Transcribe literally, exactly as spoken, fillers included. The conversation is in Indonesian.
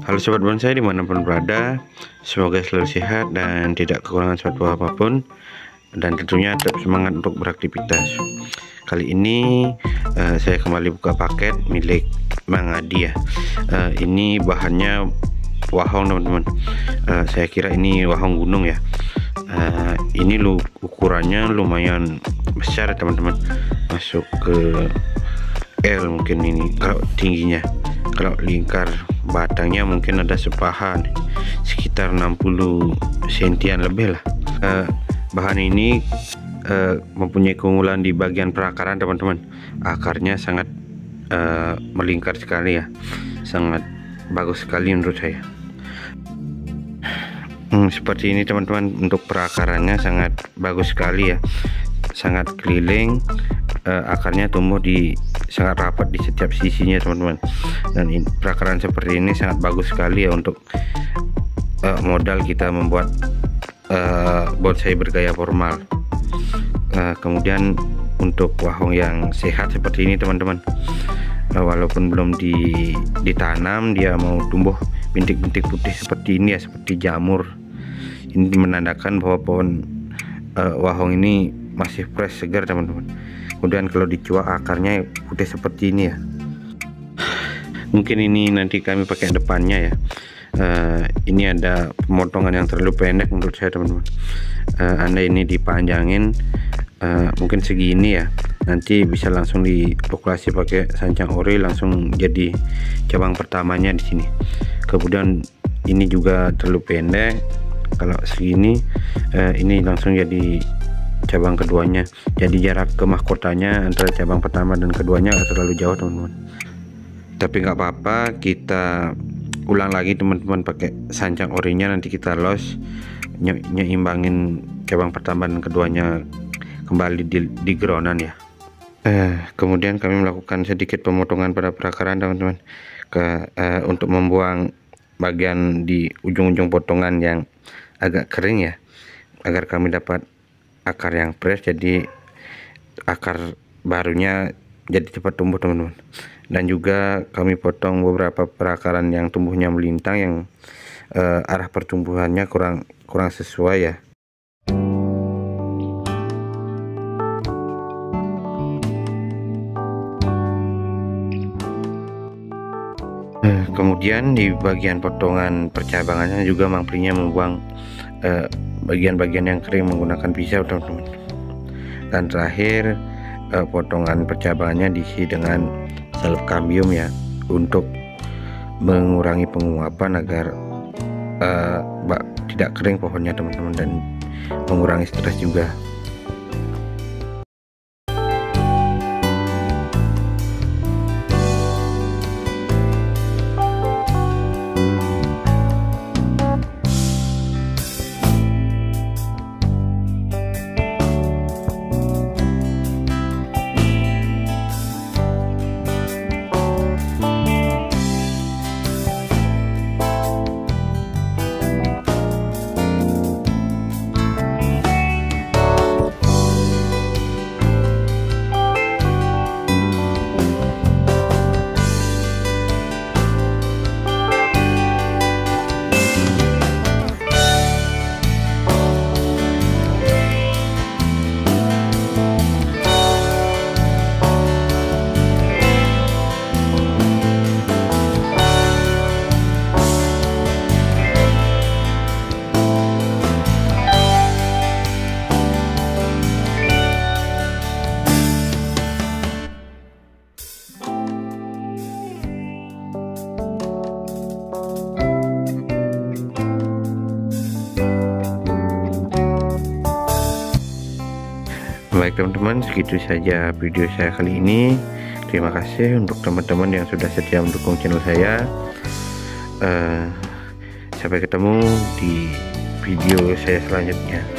Halo sobat bonsai dimanapun berada, semoga selalu sehat dan tidak kekurangan suatu apapun, dan tentunya tetap semangat untuk beraktivitas. Kali ini uh, saya kembali buka paket milik Mang Adi ya. Uh, ini bahannya wahong teman-teman. Uh, saya kira ini wahong gunung ya. Uh, ini lu ukurannya lumayan besar teman-teman, masuk ke L mungkin ini kalau tingginya. Kalau lingkar batangnya mungkin ada sepahan sekitar enam puluh sentian lebih lah. Uh, bahan ini uh, mempunyai keunggulan di bagian perakaran teman-teman. Akarnya sangat uh, melingkar sekali ya, sangat bagus sekali menurut saya. Hmm, seperti ini teman-teman, untuk perakarannya sangat bagus sekali ya, sangat keliling. Uh, akarnya tumbuh di sangat rapat di setiap sisinya teman-teman, dan in, perakaran seperti ini sangat bagus sekali ya untuk uh, modal kita membuat uh, bonsai bergaya formal. Uh, kemudian untuk wahong yang sehat seperti ini teman-teman, uh, walaupun belum di, ditanam, dia mau tumbuh bintik-bintik putih seperti ini ya, seperti jamur. Ini menandakan bahwa pohon uh, wahong ini masih fresh, segar teman-teman. Kemudian kalau dicuak akarnya putih seperti ini ya. Mungkin ini nanti kami pakai depannya ya. Uh, ini ada pemotongan yang terlalu pendek menurut saya teman-teman. Uh, anda ini dipanjangin uh, mungkin segini ya. Nanti bisa langsung diokulasi pakai sancang ori, langsung jadi cabang pertamanya di sini. Kemudian ini juga terlalu pendek. Kalau segini, uh, ini langsung jadi cabang keduanya. Jadi jarak ke mahkotanya antara cabang pertama dan keduanya terlalu jauh teman-teman. Tapi nggak apa-apa, kita ulang lagi teman-teman pakai sancang orinya. Nanti kita los nye nyeimbangin cabang pertama dan keduanya kembali di, di groundan ya. Eh, kemudian kami melakukan sedikit pemotongan pada perakaran teman-teman, ke eh, untuk membuang bagian di ujung-ujung potongan yang agak kering ya, agar kami dapat akar yang fresh, jadi akar barunya jadi cepat tumbuh teman-teman. Dan juga kami potong beberapa perakaran yang tumbuhnya melintang, yang uh, arah pertumbuhannya kurang kurang sesuai ya. Uh, kemudian di bagian potongan percabangannya juga Mang Prinya membuang uh, bagian-bagian yang kering menggunakan pisau teman-teman. Dan terakhir eh, potongan percabangannya diisi dengan salep kambium ya, untuk mengurangi penguapan agar eh, tidak kering pohonnya teman-teman, dan mengurangi stres juga. Baik teman-teman, segitu saja video saya kali ini. Terima kasih untuk teman-teman yang sudah setia mendukung channel saya. uh, Sampai ketemu di video saya selanjutnya.